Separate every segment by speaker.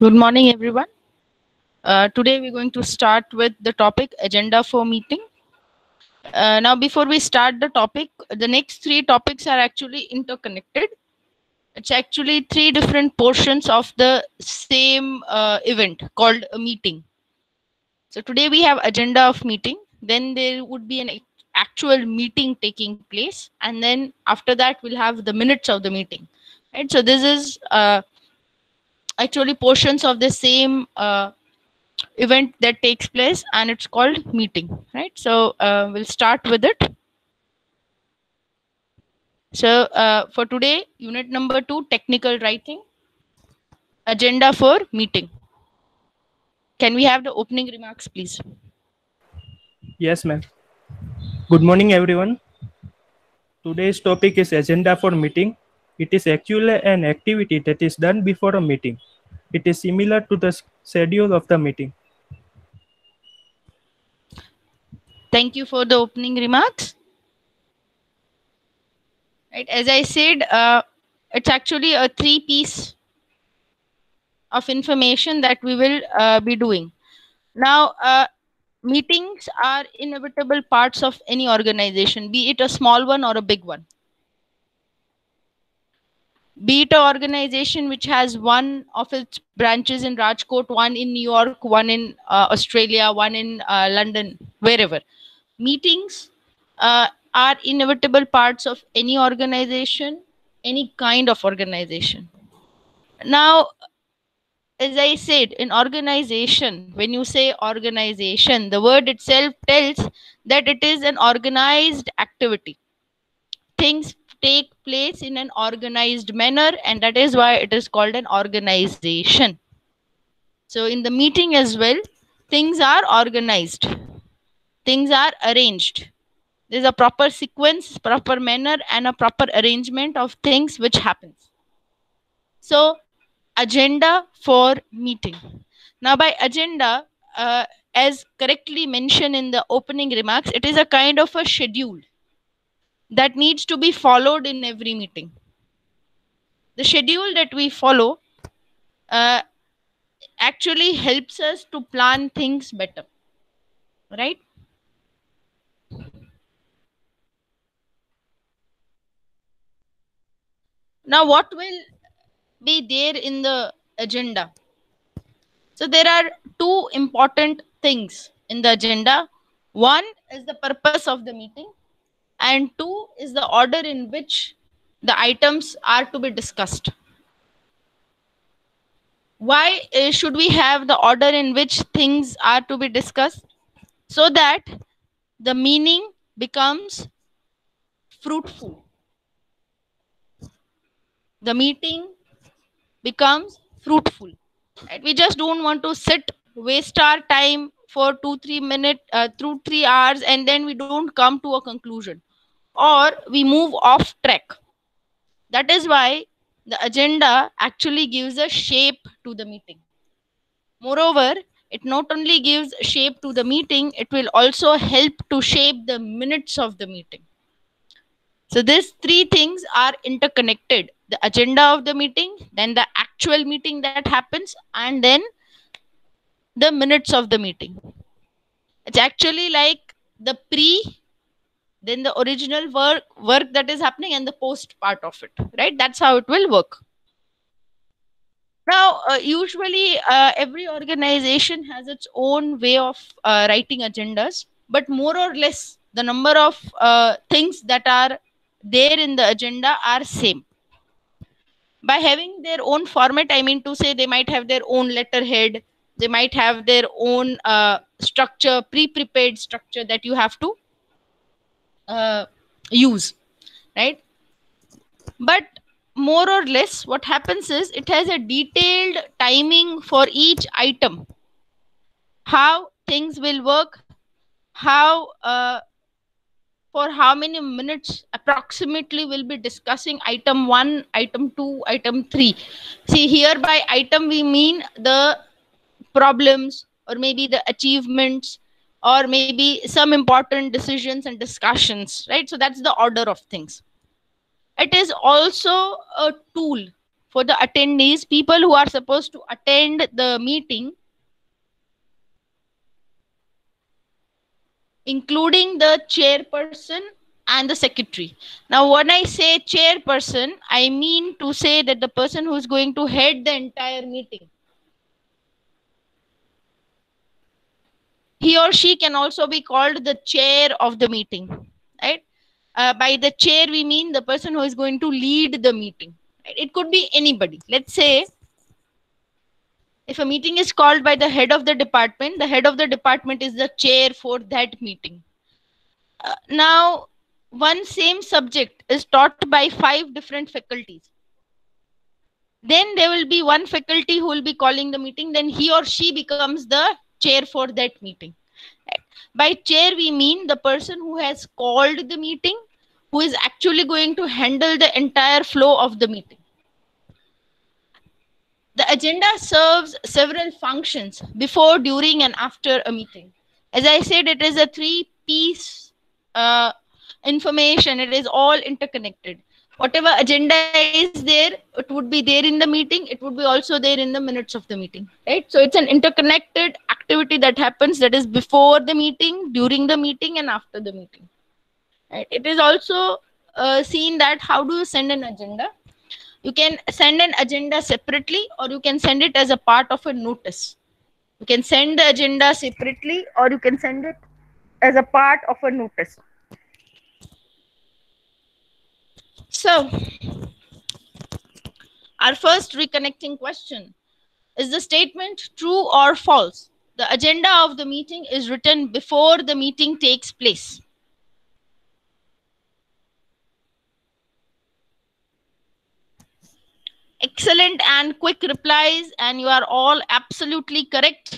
Speaker 1: Good morning, everyone. Today we're going to start with the topic agenda for meeting. Now, before we start the topic, the next three topics are actually interconnected. It's actually three different portions of the same event called a meeting. So today we have agenda of meeting. Then there would be an actual meeting taking place, and then after that we'll have the minutes of the meeting. Right. So this is actually portions of the same. Event that takes place, and it's called meeting, right? So we'll start with it. So for today, unit number 2, technical writing, agenda for meeting. Can we have the opening remarks, please?
Speaker 2: Yes, ma'am. Good morning, everyone. Today's topic is agenda for meeting. It is actually an activity that is done before a meeting. It is similar to the schedule of the meeting.
Speaker 1: Thank you for the opening remarks. Right, as I said, it's actually a three-piece of information that we will be doing. Now, meetings are inevitable parts of any organization, be it a small one or a big one. Be it an organization which has one of its branches in Rajkot, one in New York, one in Australia, one in London, wherever. Meetings are inevitable parts of any organization, any kind of organization. Now, as I said, in organization, when you say organization, the word itself tells that it is an organized activity. Things take place in an organized manner, and that is why it is called an organization. So in the meeting as well, things are organized, things are arranged. There's a proper sequence, proper manner, and a proper arrangement of things which happens. So agenda for meeting. Now by agenda, as correctly mentioned in the opening remarks, it is a kind of a schedule that needs to be followed in every meeting. The schedule that we follow uh, actually helps us to plan things better, right? Now, what will be there in the agenda? So, there are two important things in the agenda. One is the purpose of the meeting, and two is the order in which the items are to be discussed. Why should we have the order in which things are to be discussed? So that the meaning becomes fruitful. The meeting becomes fruitful. Right? We just don't want to sit, waste our time for 2-3 minutes, through 3 hours, and then we don't come to a conclusion, or we move off track. That is why the agenda actually gives a shape to the meeting. Moreover, it not only gives shape to the meeting, it will also help to shape the minutes of the meeting. So these three things are interconnected: the agenda of the meeting, then the actual meeting that happens, and then the minutes of the meeting. It's actually like the pre, then the original work that is happening, and the post part of it, right? That's how it will work. Now, usually every organization has its own way of writing agendas, but more or less the number of things that are there in the agenda are same. By having their own format, I mean to say, they might have their own letterhead, they might have their own structure, pre-prepared structure that you have to uh, use, right? But more or less what happens is it has a detailed timing for each item, how things will work, how for how many minutes approximately we'll be discussing item 1, item 2, item 3. See, here by item we mean the problems, or maybe the achievements, or maybe some important decisions and discussions, right? So that's the order of things. It is also a tool for the attendees, people who are supposed to attend the meeting, including the chairperson and the secretary. Now, when I say chairperson, I mean to say that the person who is going to head the entire meeting. He or she can also be called the chair of the meeting, right? By the chair, we mean the person who is going to lead the meeting. Right? It could be anybody. Let's say if a meeting is called by the head of the department is the chair for that meeting. Now, one same subject is taught by 5 different faculties. Then there will be one faculty who will be calling the meeting. Then he or she becomes the chair for that meeting. Right? By chair, we mean the person who has called the meeting, who is actually going to handle the entire flow of the meeting. The agenda serves several functions before, during, and after a meeting. As I said, it is a 3-piece information. It is all interconnected. Whatever agenda is there, it would be there in the meeting. It would be also there in the minutes of the meeting, right? So it's an interconnected activity that happens, that is before the meeting, during the meeting, and after the meeting. Right? It is also seen that how do you send an agenda? You can send an agenda separately, or you can send it as a part of a notice. You can send the agenda separately, or you can send it as a part of a notice. So, our first reconnecting question: is the statement true or false? The agenda of the meeting is written before the meeting takes place. Excellent and quick replies, and you are all absolutely correct.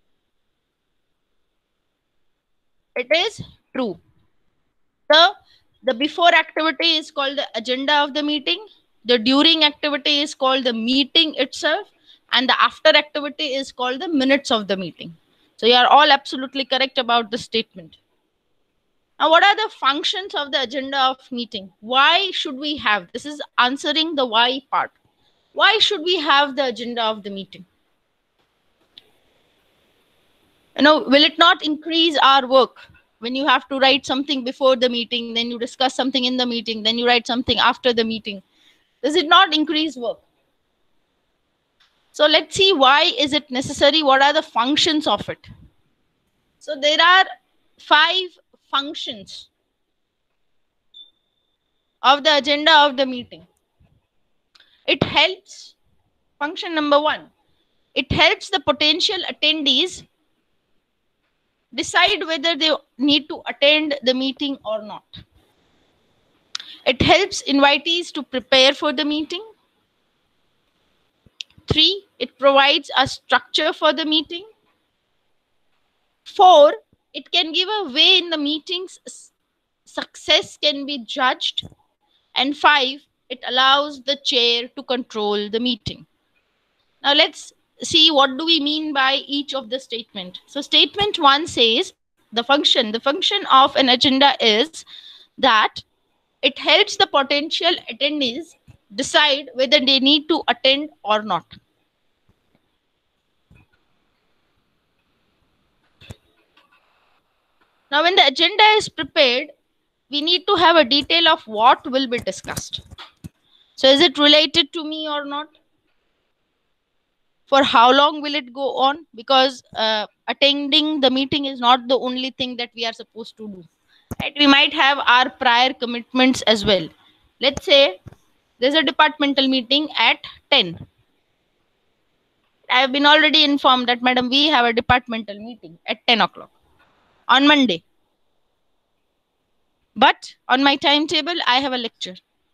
Speaker 1: It is true. The before activity is called the agenda of the meeting. The during activity is called the meeting itself. And the after activity is called the minutes of the meeting. So you are all absolutely correct about the statement. Now, what are the functions of the agenda of meeting? Why should we have? This is answering the why part. Why should we have the agenda of the meeting? Will it not increase our work? When you have to write something before the meeting, then you discuss something in the meeting, then you write something after the meeting. Does it not increase work? So let's see, why is it necessary? What are the functions of it? So there are 5 functions of the agenda of the meeting. It helps, function number 1, it helps the potential attendees decide whether they need to attend the meeting or not. It helps invitees to prepare for the meeting. 3, it provides a structure for the meeting. 4, it can give a way in the meeting's success can be judged. And 5, it allows the chair to control the meeting. Now let's see, what do we mean by each of the statement. So statement 1 says the function of an agenda is that it helps the potential attendees decide whether they need to attend or not. Now, when the agenda is prepared, we need to have a detail of what will be discussed. So is it related to me or not? For how long will it go on? Because attending the meeting is not the only thing that we are supposed to do. Right? We might have our prior commitments as well. Let's say there's a departmental meeting at 10. I have been already informed that, madam, we have a departmental meeting at 10 o'clock on Monday. But on my timetable, I have a lecture.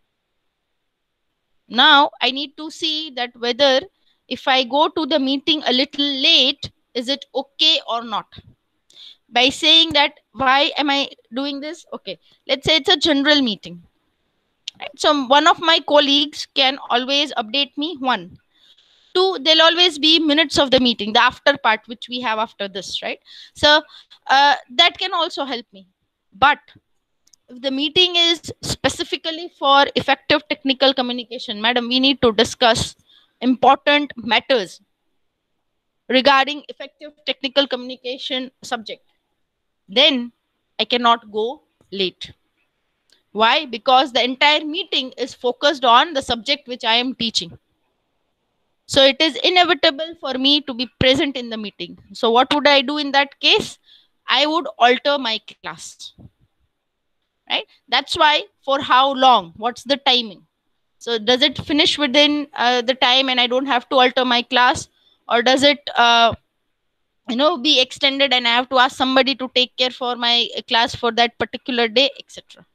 Speaker 1: Now I need to see that whether if I go to the meeting a little late, is it okay or not? By saying that, why am I doing this? Okay, let's say it's a general meeting. Right? So one of my colleagues can always update me. 1. 2, there'll always be minutes of the meeting, the after part, which we have after this, right? So that can also help me. But if the meeting is specifically for effective technical communication, madam, we need to discuss important matters regarding effective technical communication subject, then I cannot go late. Why? Because the entire meeting is focused on the subject which I am teaching. So it is inevitable for me to be present in the meeting. So what would I do in that case? I would alter my class. Right? That's why for how long? What's the timing? So does it finish within the time and I don't have to alter my class, or does it be extended and I have to ask somebody to take care for my class for that particular day, etc.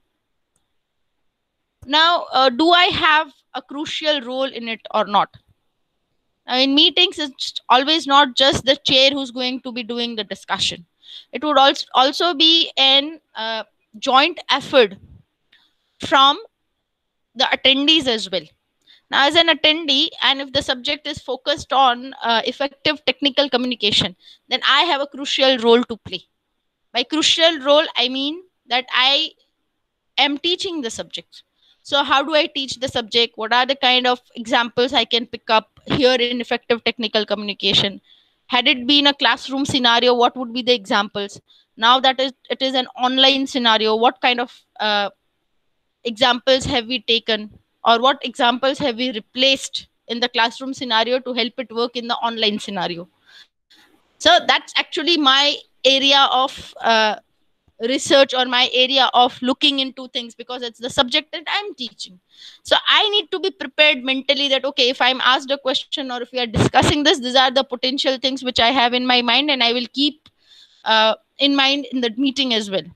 Speaker 1: Now, do I have a crucial role in it or not? In meetings, it's always not just the chair who's going to be doing the discussion. It would also be an joint effort from the attendees as well. Now, as an attendee, and if the subject is focused on effective technical communication, then I have a crucial role to play. By crucial role, I mean that I am teaching the subject. So how do I teach the subject? What are the kind of examples I can pick up here in effective technical communication? Had it been a classroom scenario, what would be the examples? Now that it is an online scenario, what kind of examples have we taken, or what examples have we replaced in the classroom scenario to help it work in the online scenario? So that's actually my area of research, or my area of looking into things, because it's the subject that I'm teaching. So I need to be prepared mentally that okay, if I'm asked a question or if we are discussing this, these are the potential things which I have in my mind, and I will keep in mind in the meeting as well.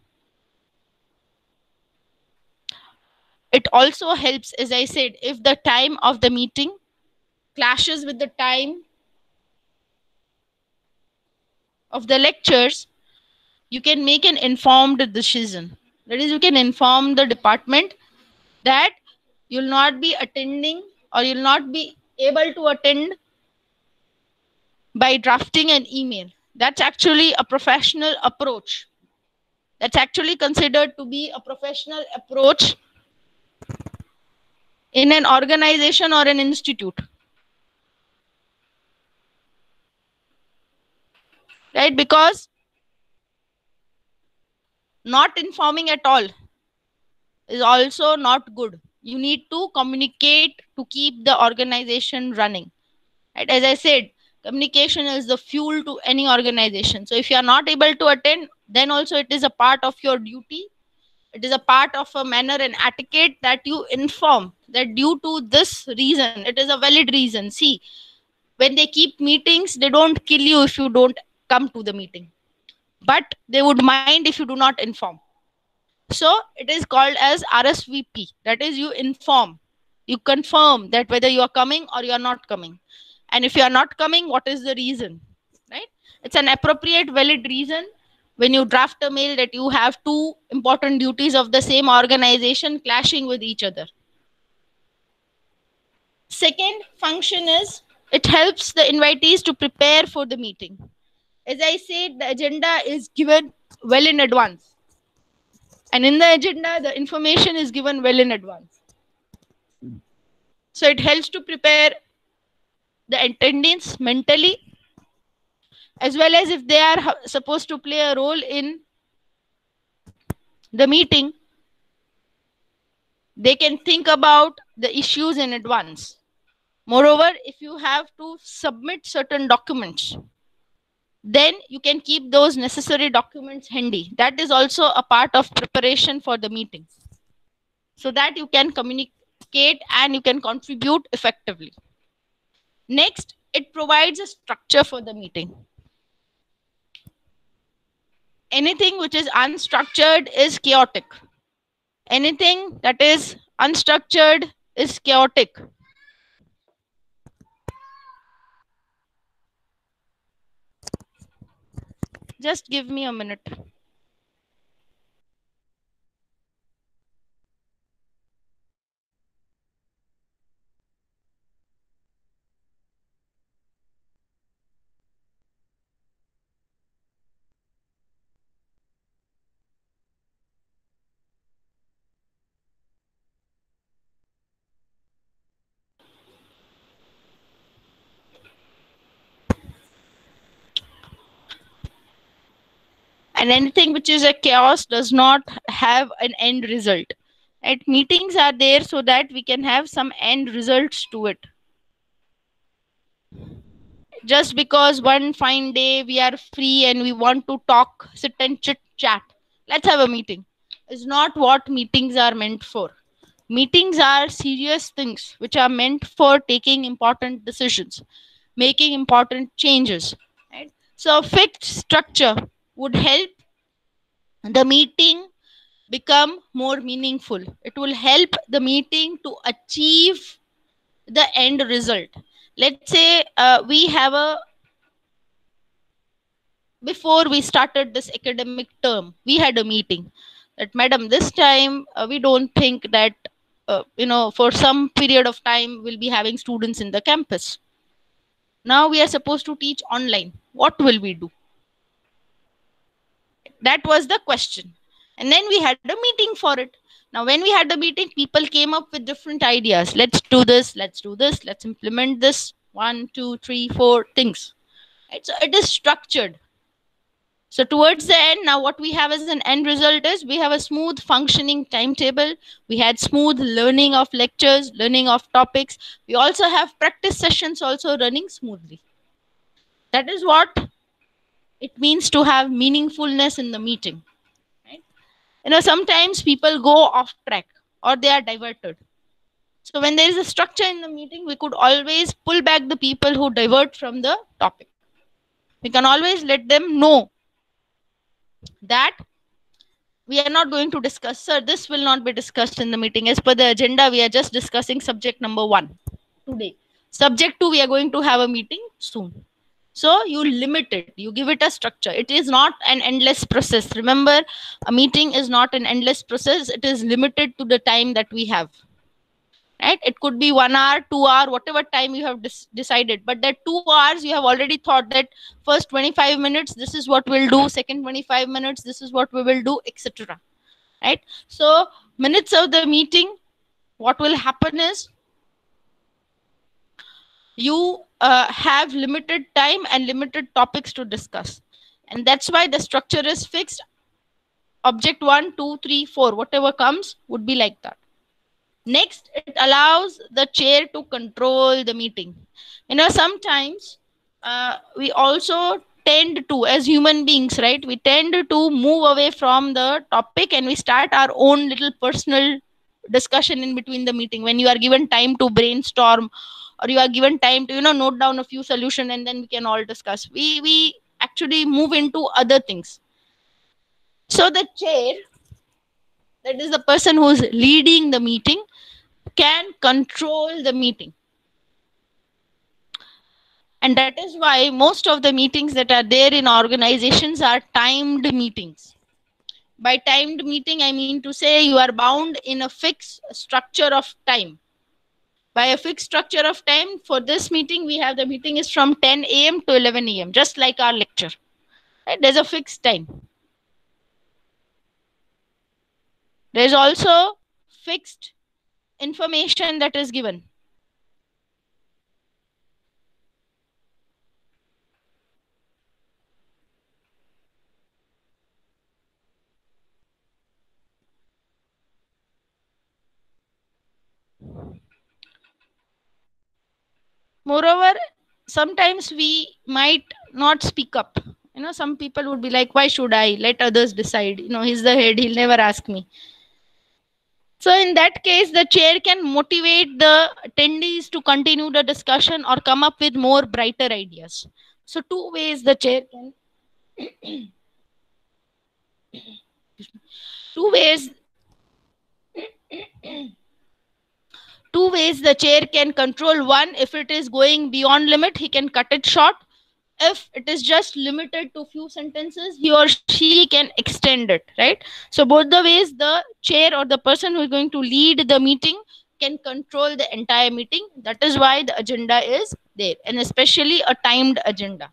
Speaker 1: It also helps, as I said, if the time of the meeting clashes with the time of the lectures, you can make an informed decision. That is, you can inform the department that you'll not be attending, or you'll not be able to attend by drafting an email. That's actually a professional approach. That's actually considered to be a professional approach in an organization or an institute. Right? Because not informing at all is also not good. You need to communicate to keep the organization running. Right? As I said, communication is the fuel to any organization. So if you are not able to attend, then also it is a part of your duty. It is a part of a manner and etiquette that you inform that due to this reason, it is a valid reason. See, when they keep meetings, they don't kill you if you don't come to the meeting, but they would mind if you do not inform. So it is called as RSVP. That is, you inform, you confirm that whether you are coming or you are not coming. And if you are not coming, what is the reason? Right? It's an appropriate, valid reason when you draft a mail that you have two important duties of the same organization clashing with each other. Second function is it helps the invitees to prepare for the meeting. As I said, the agenda is given well in advance. And in the agenda, the information is given well in advance. So it helps to prepare the attendants mentally, as well as if they are supposed to play a role in the meeting, they can think about the issues in advance. Moreover, if you have to submit certain documents, then you can keep those necessary documents handy. That is also a part of preparation for the meeting, so that you can communicate and you can contribute effectively. Next, it provides a structure for the meeting. Anything which is unstructured is chaotic. Anything that is unstructured is chaotic. Just give me a minute. And anything which is a chaos does not have an end result. Right? Meetings are there so that we can have some end results to it. Just because one fine day we are free and we want to talk, sit and chit chat, let's have a meeting, is not what meetings are meant for. Meetings are serious things which are meant for taking important decisions, making important changes. Right? So, a fixed structure would help the meeting become more meaningful. It will help the meeting to achieve the end result. Let's say we have a before we started this academic term, we had a meeting that, madam, this time we don't think that for some period of time we'll be having students in the campus. Now we are supposed to teach online. What will we do? That was the question. And then we had a meeting for it. Now, when we had the meeting, people came up with different ideas. Let's do this, let's do this, let's implement this. 1, 2, 3, 4 things. Right? So it is structured. So towards the end, now what we have as an end result is we have a smooth functioning timetable. We had smooth learning of lectures, learning of topics. We also have practice sessions also running smoothly. That is what it means to have meaningfulness in the meeting. Right? Sometimes people go off track or they are diverted. So when there is a structure in the meeting, we could always pull back the people who divert from the topic. We can always let them know that we are not going to discuss, sir, this will not be discussed in the meeting. As per the agenda, we are just discussing subject number 1 today. Subject 2, we are going to have a meeting soon. So you limit it, you give it a structure. It is not an endless process. Remember, a meeting is not an endless process. It is limited to the time that we have. Right? It could be 1 hour, 2 hour, whatever time you have decided. But that 2 hours, you have already thought that first 25 minutes, this is what we'll do. Second 25 minutes, this is what we will do, etc. Right? So minutes of the meeting, what will happen is you have limited time and limited topics to discuss. And that's why the structure is fixed. Object 1, 2, 3, 4, whatever comes would be like that. Next, it allows the chair to control the meeting. Sometimes we also tend to, as human beings, right, we tend to move away from the topic and we start our own little personal discussion in between the meeting. When you are given time to brainstorm or you are given time to note down a few solutions, and then we can all discuss, we actually move into other things. So the chair, that is the person who is leading the meeting, can control the meeting. And that is why most of the meetings that are there in organizations are timed meetings. By timed meeting, I mean to say you are bound in a fixed structure of time. By a fixed structure of time, for this meeting, we have the meeting is from 10 a.m. to 11 a.m., just like our lecture. Right? There's a fixed time. There's also fixed information that is given. Moreover, sometimes we might not speak up. Some people would be like, why should I let others decide? He's the head, he'll never ask me. So in that case, the chair can motivate the attendees to continue the discussion or come up with more brighter ideas. So two ways the chair can two ways the chair can control. One, if it is going beyond limit, he can cut it short. If it is just limited to few sentences, he or she can extend it, right? So both the ways, the chair or the person who is going to lead the meeting can control the entire meeting. That is why the agenda is there, and especially a timed agenda,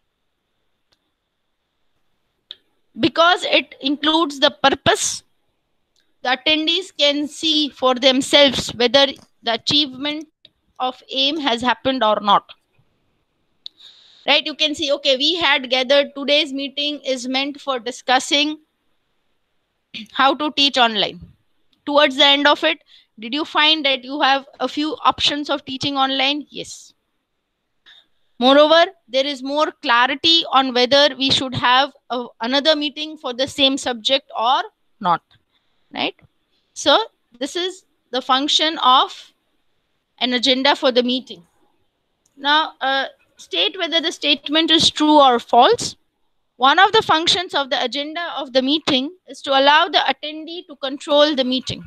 Speaker 1: because it includes the purpose. The attendees can see for themselves whether the achievement of aim has happened or not. right? You can see, okay, we had gathered, today's meeting is meant for discussing how to teach online. Towards the end of it, did you find that you have a few options of teaching online? Yes. Moreover, there is more clarity on whether we should have another meeting for the same subject or not, right? So this is the function of an agenda for the meeting. Now, state whether the statement is true or false. One of the functions of the agenda of the meeting is to allow the attendee to control the meeting.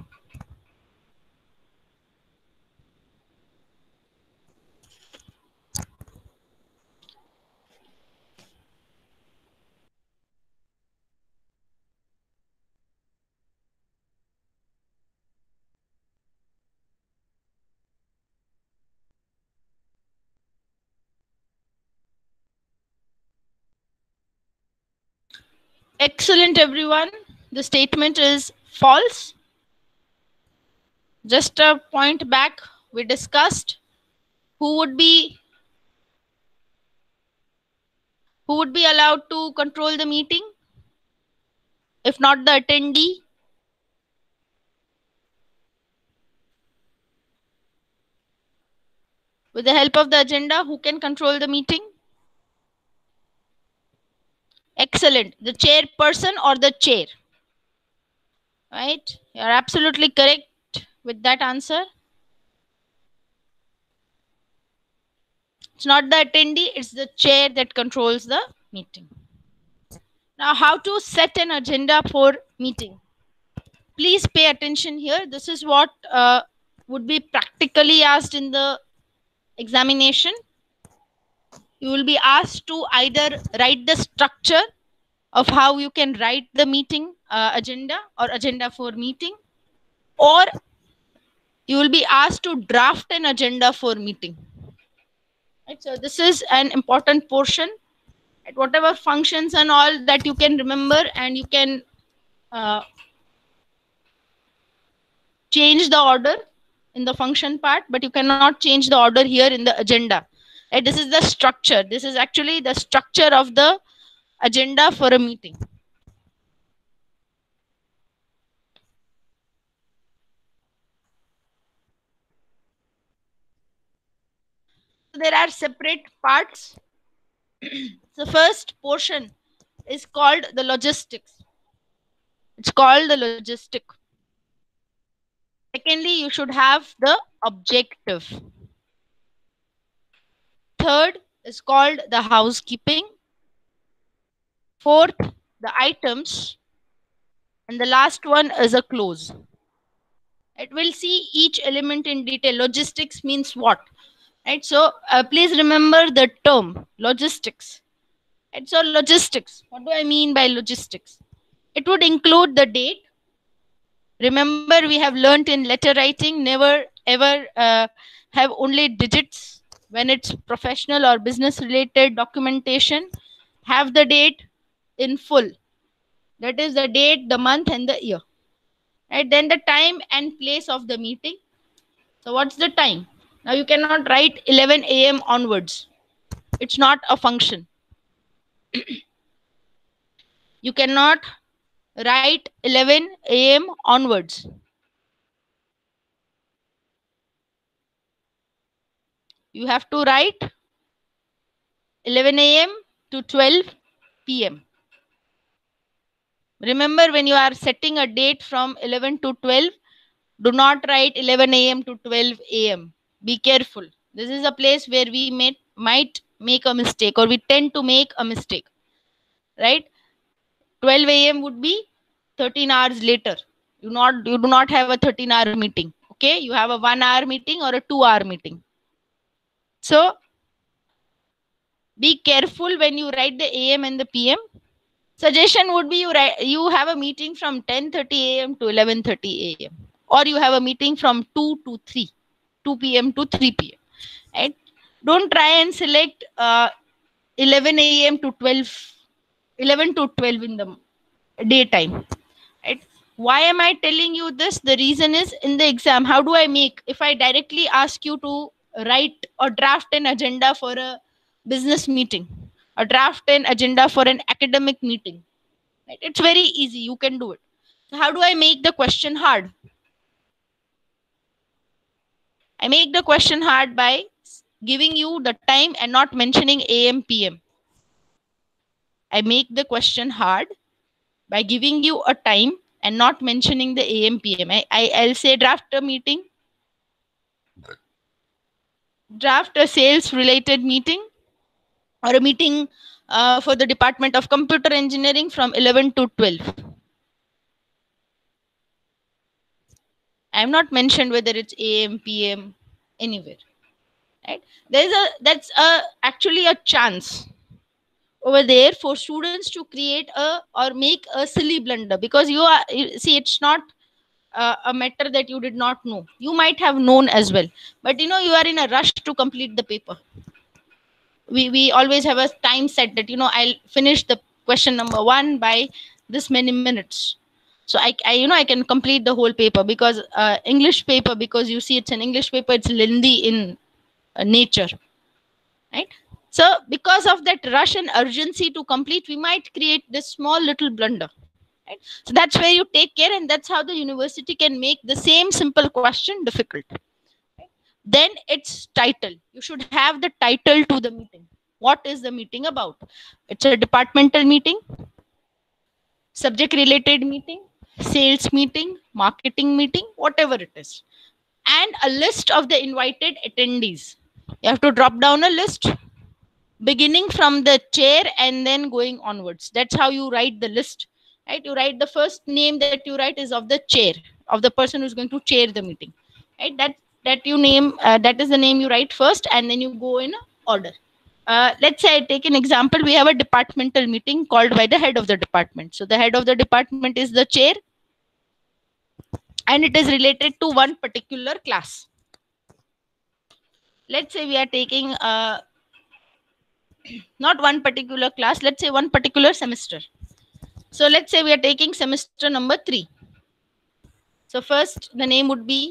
Speaker 1: Excellent, everyone. The statement is false. Just a point back, we discussed who would be allowed to control the meeting if not the attendee. With the help of the agenda, who can control the meeting? Excellent. The chairperson or the chair. Right? You are absolutely correct with that answer. It's not the attendee, it's the chair that controls the meeting. Now, how to set an agenda for meeting? Please pay attention here. This is what would be practically asked in the examination. You will be asked to either write the structure of how you can write the meeting agenda or agenda for meeting, or you will be asked to draft an agenda for meeting. Right? So this is an important portion. At whatever functions and all that you can remember, and you can change the order in the function part, but you cannot change the order here in the agenda. Right? This is the structure. This is actually the structure of the agenda for a meeting. There are separate parts. The first portion is called the logistics. It's called the logistic. Secondly, you should have the objective. Third is called the housekeeping. Fourth, the items. And the last one is a close. It will see each element in detail. Logistics means what? Right? So please remember the term logistics. Right? So logistics. What do I mean by logistics? It would include the date. Remember, we have learnt in letter writing, never ever have only digits when it's professional or business related documentation. Have the date in full. That is the date, the month, and the year. Right? Then the time and place of the meeting. So what's the time? Now you cannot write 11 a.m. onwards. It's not a function. You cannot write 11 a.m. onwards. You have to write 11 a.m. to 12 p.m. Remember, when you are setting a date from 11 to 12, do not write 11 a.m. to 12 a.m. Be careful. This is a place where we might make a mistake, or we tend to make a mistake. Right? 12 a.m. would be 13 hours later. You do not have a 13-hour meeting. Okay, you have a 1-hour meeting or a 2-hour meeting. So be careful when you write the AM and the PM. Suggestion would be you have a meeting from 10:30 a.m. to 11:30 a.m. or you have a meeting from 2 to 3, 2 p.m. to 3 p.m. Right? Don't try and select 11 a.m. to 12, 11 to 12 in the daytime. Right? Why am I telling you this? The reason is, in the exam, how do I make, if I directly ask you to write or draft an agenda for a business meeting, or draft an agenda for an academic meeting. Right? It's very easy. You can do it. So how do I make the question hard? I make the question hard by giving you the time and not mentioning AM, PM. I make the question hard by giving you a time and not mentioning the AM, PM. I'll say draft a meeting, draft a sales related meeting, or a meeting for the Department of Computer Engineering from 11 to 12. I have not mentioned whether it's AM, PM, anywhere. Right? That's actually a chance over there for students to create a or make a silly blunder, because see, it's not a matter that you did not know. You might have known as well, but you are in a rush to complete the paper. We always have a time set that I'll finish the question number 1 by this many minutes. So I can complete the whole paper, because English paper, because you see it's an English paper, it's lengthy in nature, right? So because of that rush and urgency to complete, we might create this small little blunder, right? So that's where you take care, and that's how the university can make the same simple question difficult. Then its title. You should have the title to the meeting. What is the meeting about? It's a departmental meeting, subject related meeting, sales meeting, marketing meeting, whatever it is. And a list of the invited attendees. You have to drop down a list beginning from the chair and then going onwards. That's how you write the list, right? You write the first name that you write is of the chair, of the person who's going to chair the meeting, right? That you name, that is the name you write first, and then you go in order. Let's say I take an example. We have a departmental meeting called by the head of the department. So the head of the department is the chair, and it is related to one particular class. Let's say we are taking not one particular class, let's say one particular semester. So let's say we are taking semester number 3. So first the name would be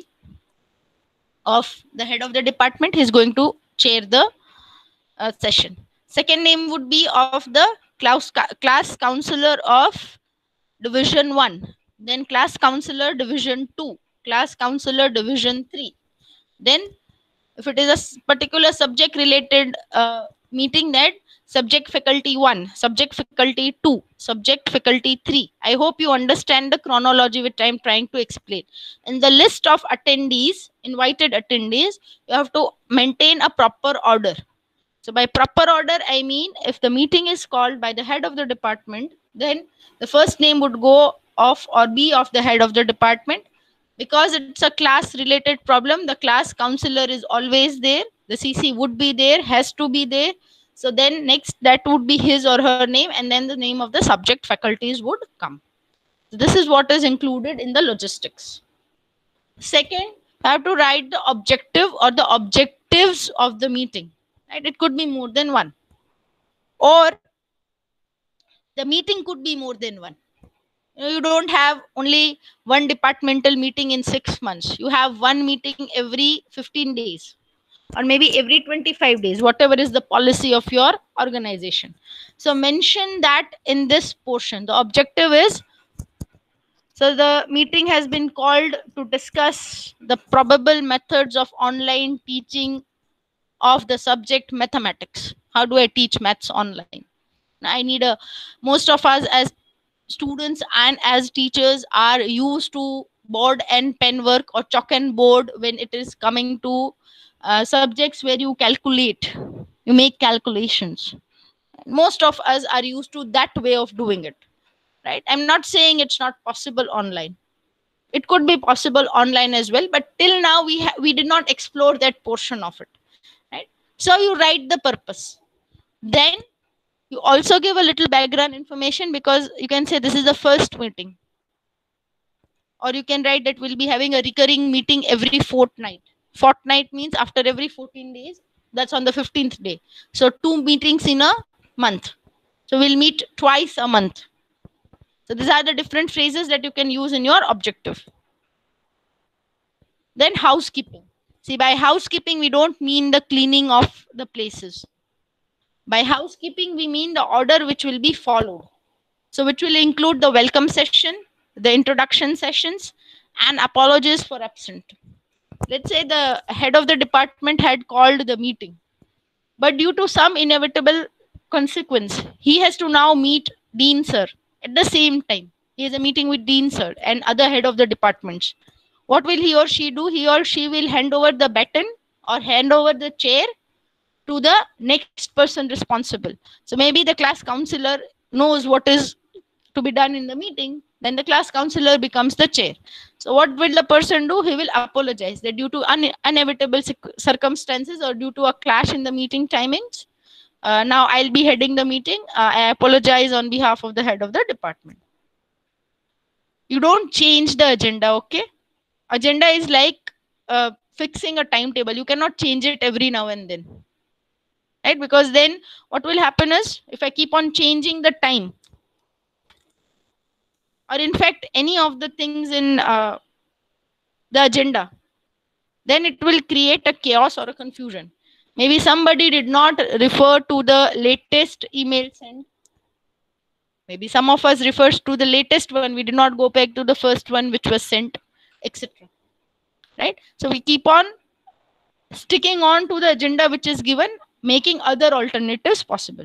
Speaker 1: of the head of the department. He's going to chair the session. Second name would be of the class counselor of division 1, then class counselor division 2, class counselor division 3. Then if it is a particular subject related meeting, that subject faculty 1, subject faculty 2, subject faculty 3. I hope you understand the chronology which I am trying to explain. In the list of attendees, invited attendees, you have to maintain a proper order. So by proper order, I mean if the meeting is called by the head of the department, then the first name would go of or be of the head of the department. Because it's a class related problem, the class counselor is always there. The CC would be there, has to be there. So then next that would be his or her name, and then the name of the subject faculties would come. So this is what is included in the logistics. Second, I have to write the objective or the objectives of the meeting. Right? It could be more than one, or the meeting could be more than one. You don't have only one departmental meeting in 6 months. You have one meeting every 15 days, or maybe every 25 days, whatever is the policy of your organization. So mention that in this portion. The objective is, so the meeting has been called to discuss the probable methods of online teaching of the subject mathematics. How do I teach maths online? I need most of us as students and as teachers are used to board and pen work or chalk and board when it is coming to subjects where you calculate, you make calculations. Most of us are used to that way of doing it, right? I'm not saying it's not possible online. It could be possible online as well, but till now we did not explore that portion of it, right? So you write the purpose. Then you also give a little background information, because you can say this is the first meeting, or you can write that we'll be having a recurring meeting every fortnight. Fortnight means after every 14 days, that's on the 15th day. So 2 meetings in a month. So we'll meet twice a month. So these are the different phrases that you can use in your objective. Then housekeeping. See, by housekeeping, we don't mean the cleaning of the places. By housekeeping, we mean the order which will be followed. So, which will include the welcome session, the introduction sessions, and apologies for absent. Let's say the head of the department had called the meeting, but due to some inevitable consequence, he has to now meet Dean Sir at the same time. He has a meeting with Dean Sir and other head of the departments. What will he or she do? He or she will hand over the baton or hand over the chair to the next person responsible. So maybe the class counselor knows what is to be done in the meeting, then the class counselor becomes the chair. So what will the person do? He will apologize that due to inevitable circumstances or due to a clash in the meeting timings, now I'll be heading the meeting. I apologize on behalf of the head of the department. You don't change the agenda, okay? Agenda is like fixing a timetable. You cannot change it every now and then, right? Because then what will happen is, if I keep on changing the time, or in fact any of the things in the agenda, then it will create a chaos or a confusion. Maybe somebody did not refer to the latest email sent. Maybe some of us refers to the latest one. We did not go back to the first one which was sent, etc. Right? So we keep on sticking on to the agenda which is given, making other alternatives possible.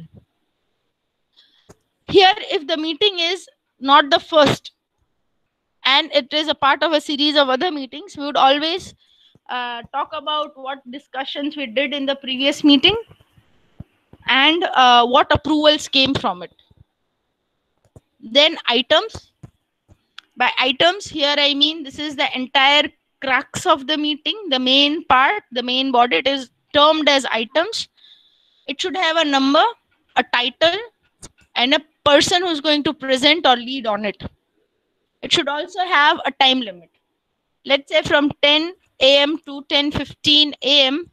Speaker 1: Here, if the meeting is not the first and it is a part of a series of other meetings, we would always talk about what discussions we did in the previous meeting and what approvals came from it. Then items. By items, here I mean this is the entire crux of the meeting, the main part, the main body. It is termed as items. It should have a number, a title, and a person who's going to present or lead on it. It should also have a time limit. Let's say from 10 a.m. to 10:15 a.m.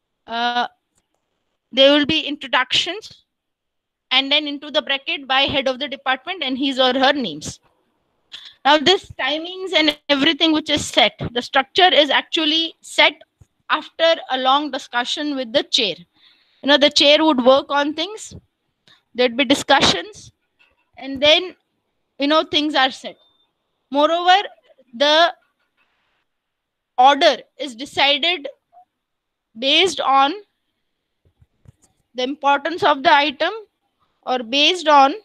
Speaker 1: There will be introductions, and then into the bracket by head of the department and his or her names. Now this timings and everything which is set, the structure is actually set after a long discussion with the chair. You know, the chair would work on things, there'd be discussions, and then, you know, things are set. Moreover, the order is decided based on the importance of the item or based on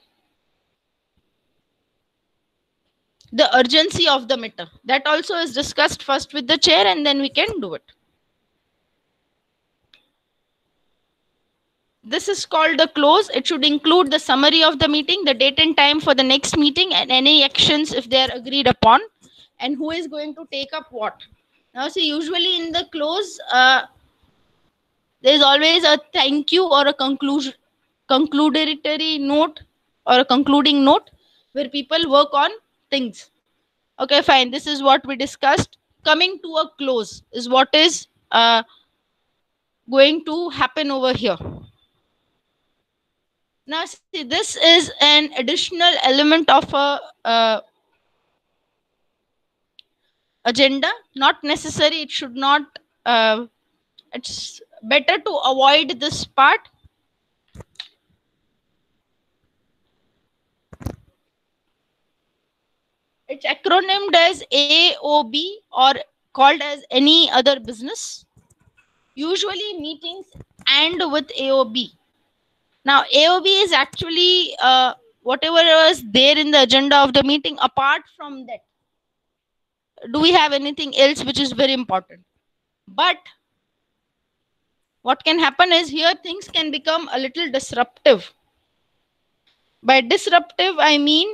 Speaker 1: the urgency of the matter. That also is discussed first with the chair and then we can do it. This is called the close. It should include the summary of the meeting, the date and time for the next meeting, and any actions if they are agreed upon, and who is going to take up what. Now see, usually in the close, there is always a thank you or a concludatory note or a concluding note where people work on things. Okay, fine. This is what we discussed. Coming to a close is what is going to happen over here. Now, see, this is an additional element of a agenda. Not necessary. It should not. It's better to avoid this part. It's acronymed as AOB or called as any other business. Usually meetings end with AOB. Now, AOB is actually whatever was there in the agenda of the meeting. Apart from that, do we have anything else which is very important? But what can happen is here things can become a little disruptive. By disruptive, I mean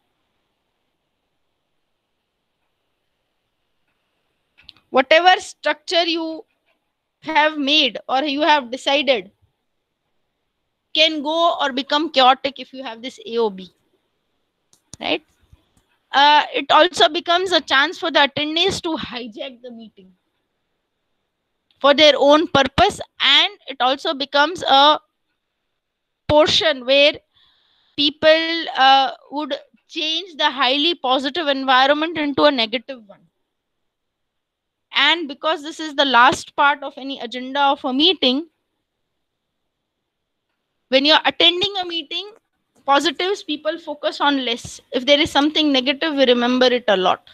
Speaker 1: whatever structure you have made or you have decided can go or become chaotic if you have this AOB, right? It also becomes a chance for the attendees to hijack the meeting for their own purpose, and it also becomes a portion where people would change the highly positive environment into a negative one. And because this is the last part of any agenda of a meeting, When you're attending a meeting, positives people focus on less. If there is something negative, we remember it a lot.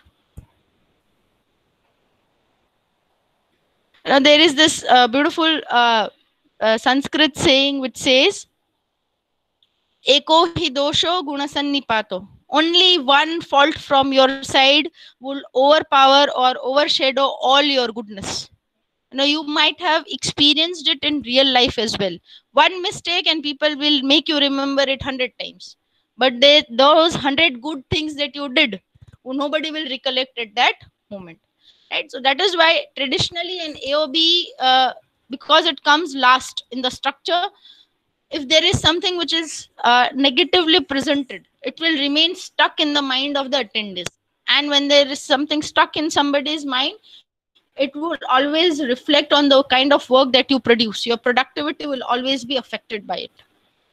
Speaker 1: There is this beautiful Sanskrit saying which says, Eko hi dosho gunasannipato. Only one fault from your side will overpower or overshadow all your goodness. You might have experienced it in real life as well. One mistake and people will make you remember it 100 times. But those 100 good things that you did, nobody will recollect at that moment. Right? So that is why traditionally in AOB, because it comes last in the structure, if there is something which is negatively presented, it will remain stuck in the mind of the attendees. And when there is something stuck in somebody's mind, it will always reflect on the kind of work that you produce. Your productivity will always be affected by it.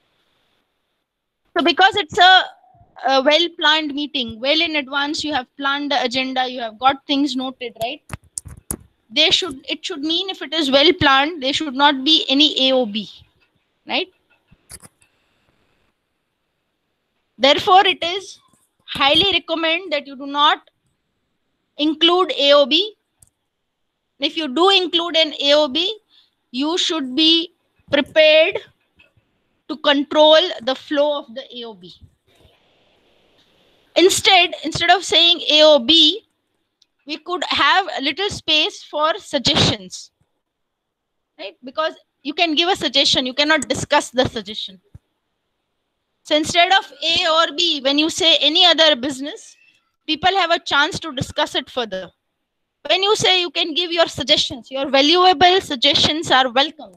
Speaker 1: So because it's a well planned meeting, well in advance, you have planned the agenda, you have got things noted, right? It should mean, if it is well planned, there should not be any AOB, right? Therefore, it is highly recommend that you do not include AOB. If you do include an AOB, you should be prepared to control the flow of the AOB. Instead of saying AOB, we could have a little space for suggestions, right? Because you can give a suggestion, you cannot discuss the suggestion. So instead of A or B, when you say any other business, people have a chance to discuss it further. When you say, you can give your suggestions, your valuable suggestions are welcome.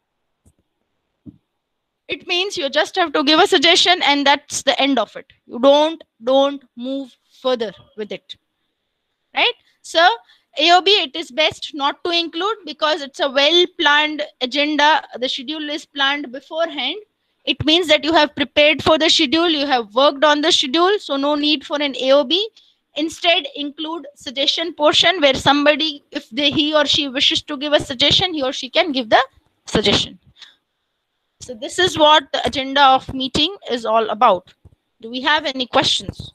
Speaker 1: It means you just have to give a suggestion and that's the end of it. You don't move further with it, right? So AOB, it is best not to include because it's a well planned agenda. The schedule is planned beforehand. It means that you have prepared for the schedule, you have worked on the schedule, so no need for an AOB. Instead, include suggestion portion where somebody, if he or she wishes to give a suggestion, he or she can give the suggestion. So this is what the agenda of meeting is all about. Do we have any questions?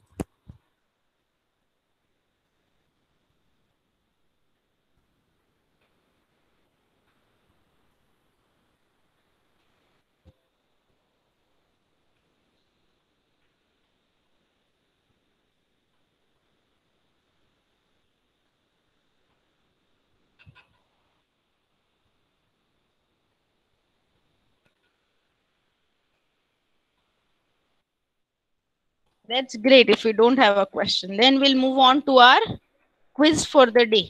Speaker 1: That's great. If we don't have a question, then we'll move on to our quiz for the day.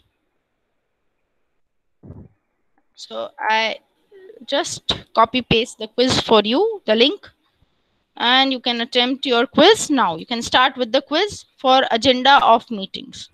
Speaker 1: So I just copy paste the quiz for you, the link, and you can attempt your quiz now. You can start with the quiz for agenda of meetings.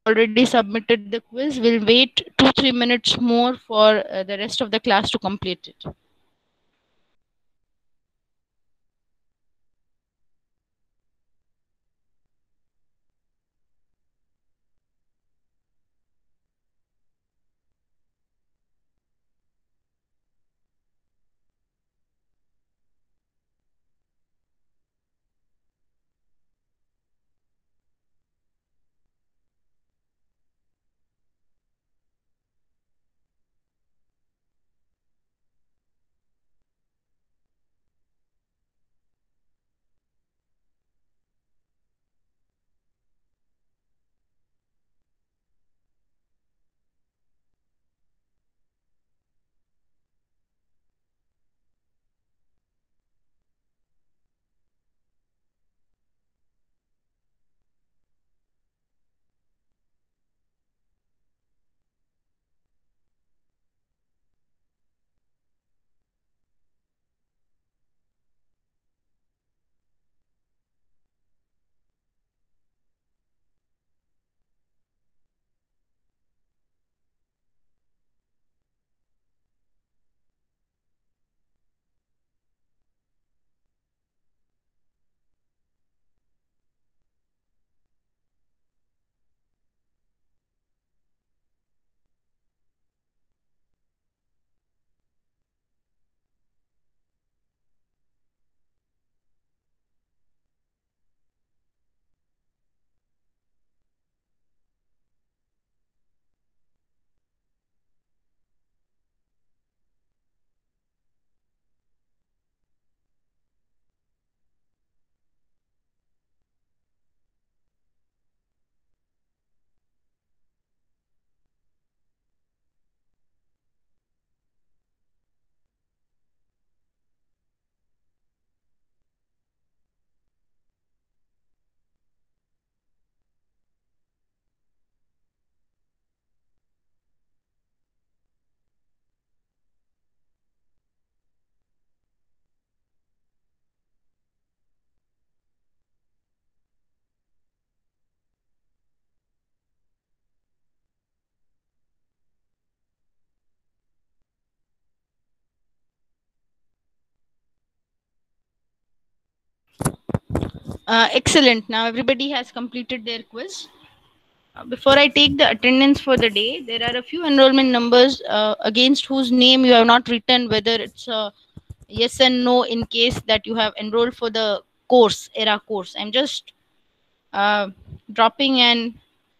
Speaker 1: already submitted the quiz. We'll wait 2-3 minutes more for the rest of the class to complete it. Excellent. Now everybody has completed their quiz. Before I take the attendance for the day, there are a few enrollment numbers against whose name you have not written whether it's a yes and no in case that you have enrolled for the course, ERA course. I'm just dropping an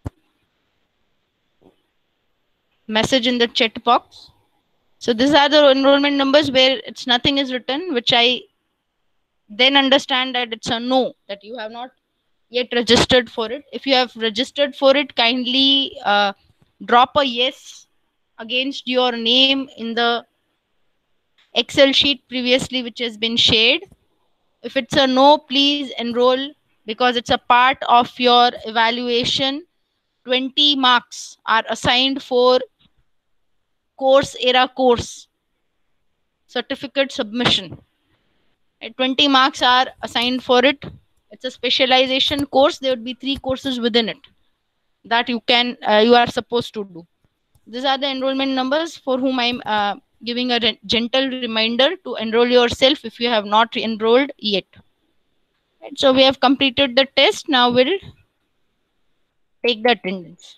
Speaker 1: message in the chat box. So these are the enrollment numbers where it's nothing is written, which I then understand that it's a no, that you have not yet registered for it. If you have registered for it, kindly drop a yes against your name in the Excel sheet previously which has been shared. If it's a no, please enroll because it's a part of your evaluation. 20 marks are assigned for course ERA course certificate submission. 20 marks are assigned for it. It's a specialization course. There would be 3 courses within it that you are supposed to do. These are the enrollment numbers for whom I'm giving a gentle reminder to enroll yourself if you have not enrolled yet. Right, so we have completed the test. Now we'll take the attendance.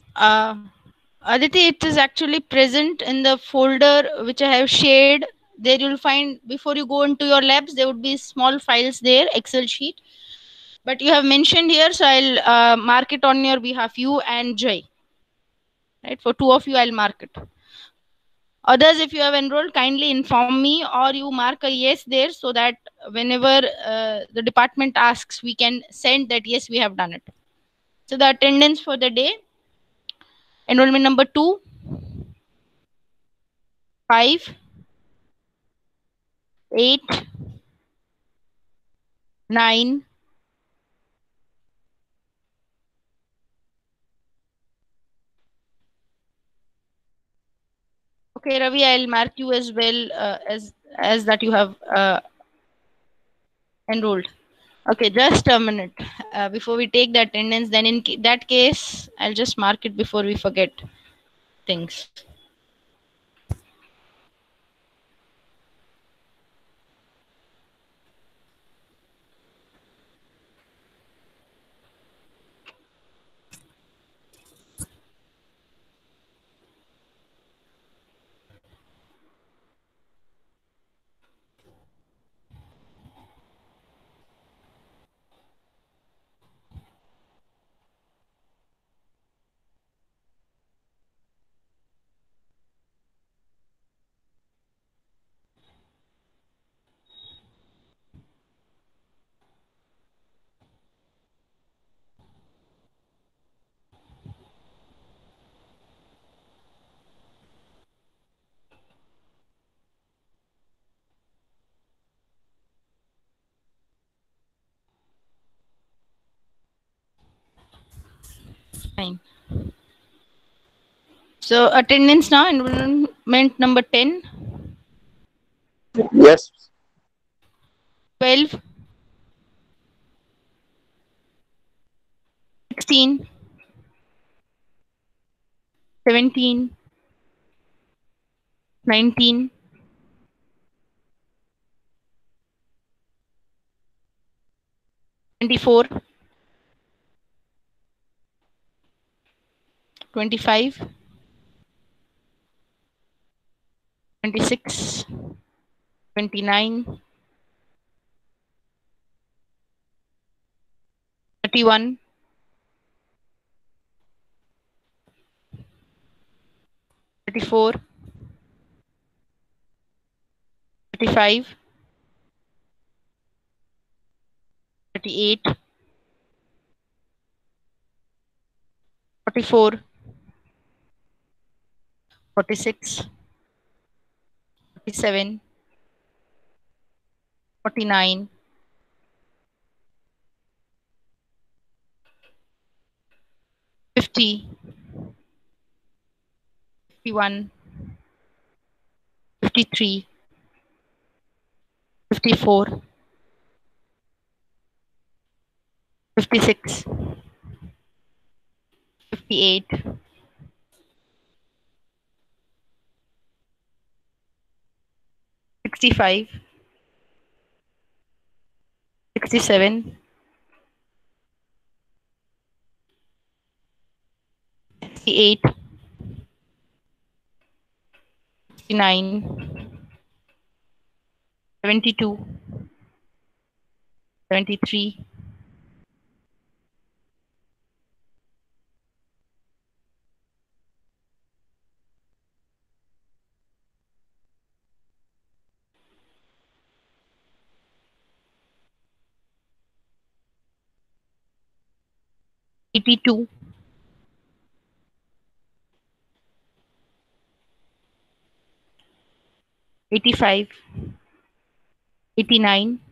Speaker 1: Aditi, it is actually present in the folder which I have shared. There you'll find, before you go into your labs, there would be small files there, Excel sheet. But you have mentioned here, so I'll mark it on your behalf, you and Jay. Right, for two of you, I'll mark it. Others, if you have enrolled, kindly inform me, or you mark a yes there, so that whenever the department asks, we can send that yes, we have done it. So the attendance for the day: enrollment number 2, 5, 8, 9. Okay, Ravi, I'll mark you as well, as that you have enrolled. Okay, just a minute. Before we take the attendance, then in that case, I'll just mark it before we forget things. Fine. So attendance now, enrollment number 10,
Speaker 3: Yes.
Speaker 1: 12, 16, 17, 19, 24, 25, 26, 29, 31, 34, 35, 38, 44, 46, 47, 49, 50, 51, 53, 54, 56, 58, 65, 67, 68, 69, 72, 73, 82, 85, 89,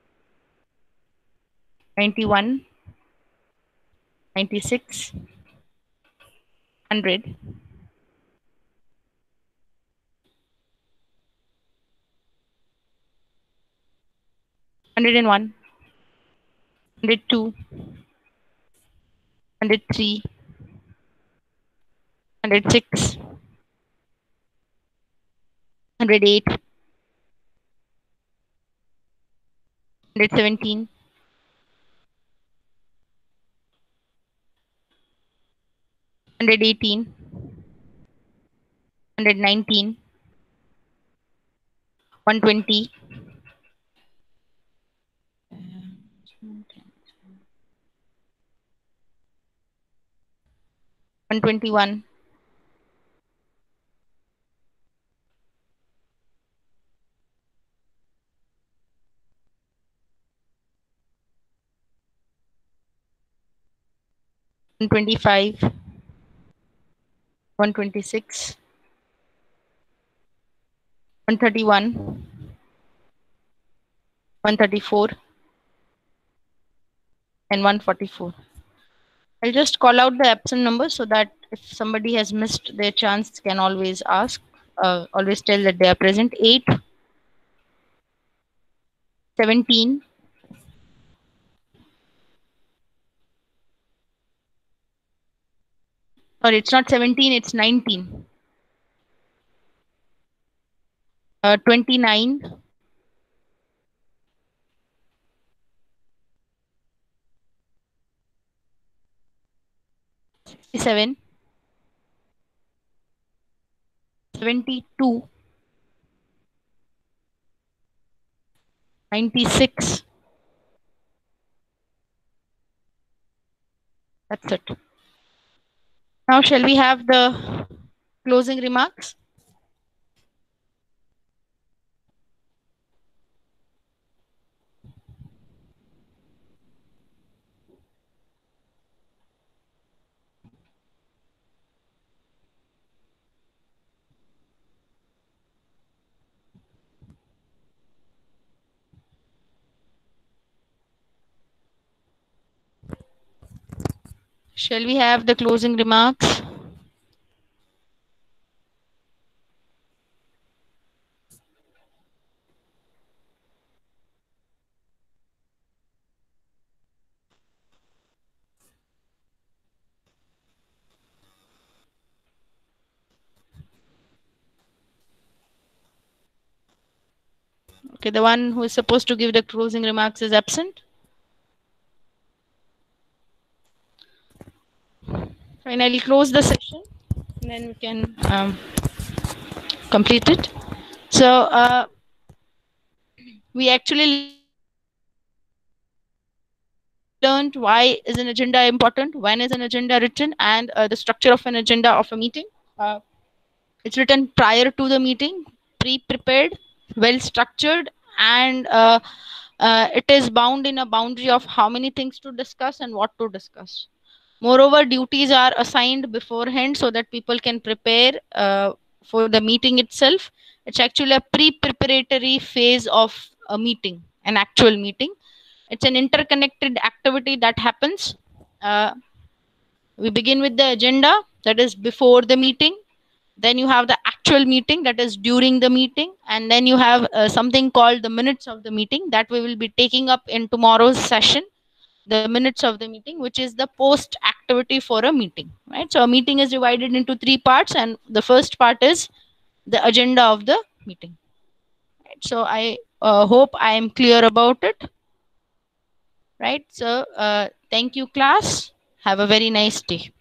Speaker 1: 91, 96, 100, 101, 102, 103, 106, 108, 117, 118, 118, 119, 120, 121, 125, 126, 131, 134, and 144. I'll just call out the absent numbers so that if somebody has missed their chance, can always ask, always tell that they are present. 8, 17, 17, it's 19, 29, 67, 72, 96. That's it. Now, shall we have the closing remarks? Shall we have the closing remarks? Okay, the one who is supposed to give the closing remarks is absent. Fine, I'll close the session and then we can complete it. So we actually learned why is an agenda important, when is an agenda written, and the structure of an agenda of a meeting. It's written prior to the meeting, pre-prepared, well-structured, and it is bound in a boundary of how many things to discuss and what to discuss. Moreover, duties are assigned beforehand so that people can prepare for the meeting itself. It's actually a pre-preparatory phase of a meeting, an actual meeting. It's an interconnected activity that happens. We begin with the agenda, that is before the meeting. Then you have the actual meeting, that is during the meeting. And then you have something called the minutes of the meeting that we will be taking up in tomorrow's session. The minutes of the meeting, which is the post activity for a meeting, right? So a meeting is divided into 3 parts, and the first part is the agenda of the meeting. Right? So I hope I am clear about it. Right? So thank you, class. Have a very nice day.